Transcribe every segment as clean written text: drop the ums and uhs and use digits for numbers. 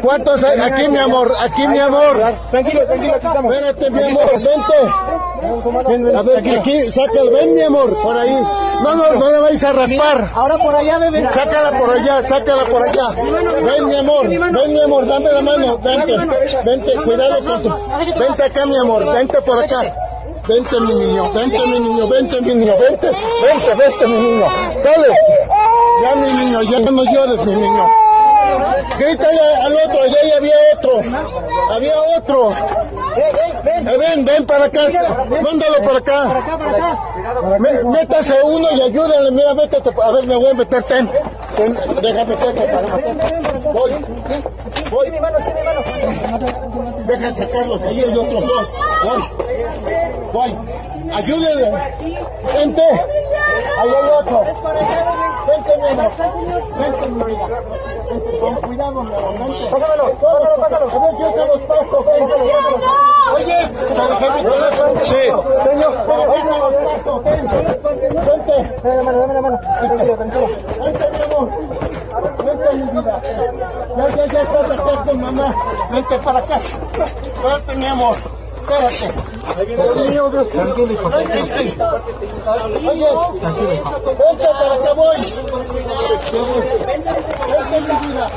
¿Cuántos hay? Aquí, mi amor, aquí, mi amor. Tranquilo, aquí estamos. Espérate, mi amor, vente. A ver, aquí, sácala, ven, mi amor, por ahí. No le vais a raspar. Ahora por allá, bebé. Sácala por allá. Ven, mi amor, dame la mano. Vente, cuidado con tu... Vente acá, mi amor, vente por acá. Vente, mi niño, vente, mi niño. Vente, mi niño. Sale. Ya, mi niño, ya no llores, mi niño. Grítale al otro, ya había otro. Ven para acá, mándalo para acá. Métase uno y ayúdale, mira, métete. A ver, me voy a meter, ten. Déjame meterte. Voy. Deja sacarlos, ahí hay otros dos. Voy. Ayúdale. Vente. Ahí hay otro. Vente, mi amor. Con cuidado, mi amor. Pásalo. A ver, yo te los paso. Oye, sí. Señor, vente. Dame la mano. Tranquilo. Vente, mi amor. Vente, mi vida. Ya estás acá con mamá. Vente para acá. Vente, mi amor. Espérate. Tranquilo, hijo. Oye, vente para acá voy. Vente, mi vida.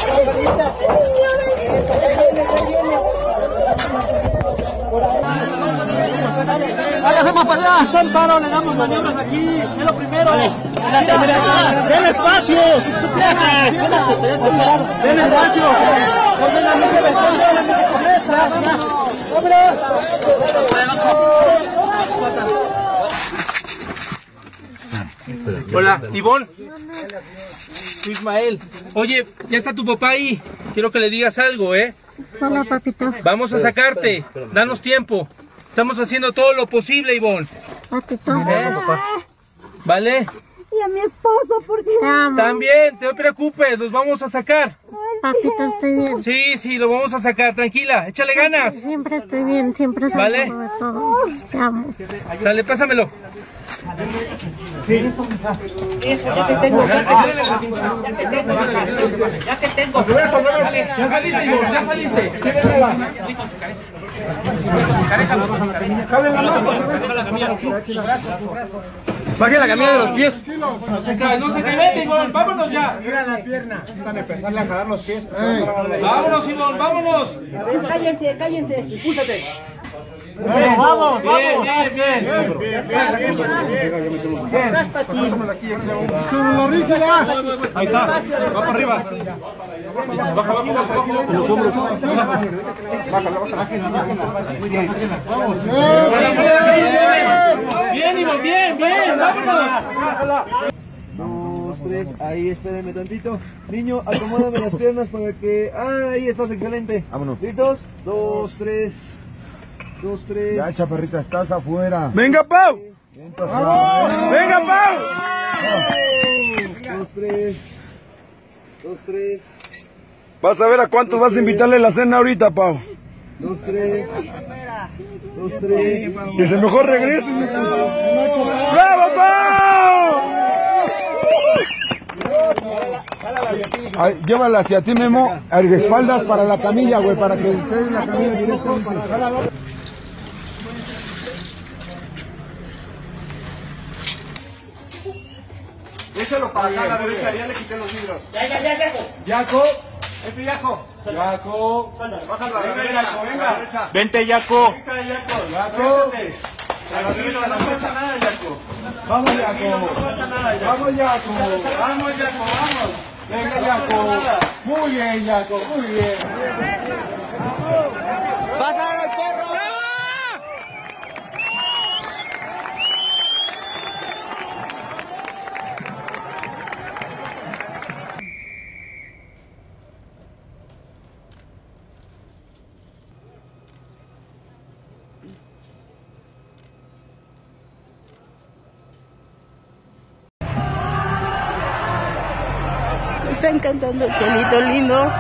Hacemos para allá, está el paro, le damos maniobras aquí, es lo primero. ¡Den espacio! ¡Den espacio! Hola, Ivonne. Soy Ismael. Oye, ya está tu papá ahí. Quiero que le digas algo, ¿eh? Hola, papito. Vamos a sacarte. Danos tiempo. Estamos haciendo todo lo posible, Ivonne. Papito. ¿Vale? Y a mi esposo, porque te amo. También, no te preocupes, los vamos a sacar. Papito, estoy bien. Sí, lo vamos a sacar, tranquila, échale ganas. Siempre estoy bien, siempre salgo ¿Vale? de todo. Te amo. Dale, pásamelo. Eso, ya te tengo. Ya saliste, Ivonne, ya saliste. Baje la camilla de los pies. No se cae, vete, Ivonne, vámonos ya. Mira la pierna. Necesitan empezarle a jalar los pies. Vámonos, Ivonne, vámonos. A ver, cállense. Impúlsate. Vamos. Bien. Ahí está, va para arriba. Baja. Los hombros. Vamos. Bien, Ivonne, bien, vámonos. 2, 3, ahí espérenme tantito. Niño, acomódame las piernas para que... Ahí estás, excelente. Vámonos. ¿Listos? 2, 3. Ya, chaparrita, estás afuera. ¡Venga, Pau! ¡Venga, Pau! 2, 3. Vas a ver a cuántos vas a invitarle la cena ahorita, Pau. 2, 3. Que se mejor regrese. ¡Bravo, Pau! Ay, llévala hacia ti, Memo, a espaldas para la camilla, güey, para que esté en la camilla directamente. Échalo para acá a la derecha, ya le quité los libros. Yaco. Yaco. Bájalo a la derecha, venga. Vente, Yaco. Yaco. No pasa nada, Yaco. Vamos, Yaco. Venga, Yaco. Muy bien, Yaco, muy bien. ¡Pasa el perro! Están cantando el cielito lindo.